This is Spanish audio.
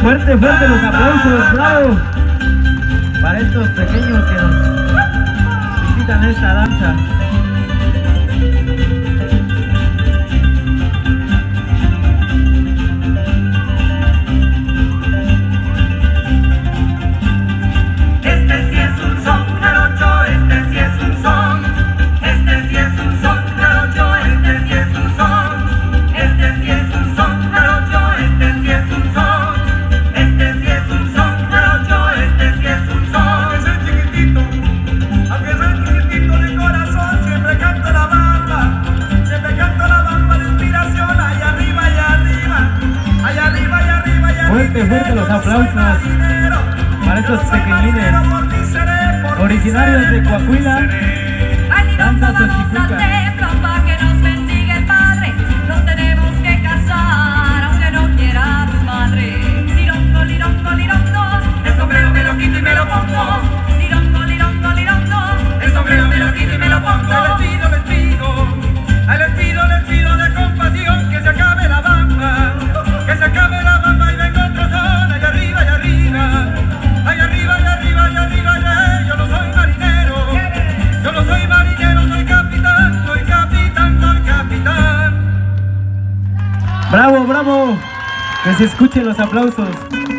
Fuerte, fuerte los aplausos, bravo. Para estos pequeños que nos visitan esta danza. Fuerte los aplausos para estos pequeñines originarios de Coahuila, danza xochicuca. Que nos bendiga el Padre, nos tenemos que casar, aunque no quiera tu madre. Lirongo, lirongo, lirongo, el sombrero me lo quito y me lo pongo. Lirongo, lirongo, lirongo, el sombrero me lo quito y me lo pongo. Les pido de compasión que se acabe la bamba, que se acabe la bamba y venga otra zona, allá arriba, allá arriba, allá arriba, allá arriba, allá arriba, allá. Yo no soy marinero, yo no soy marinero, soy capitán, soy capitán, soy capitán. Bravo, bravo, que se escuchen los aplausos.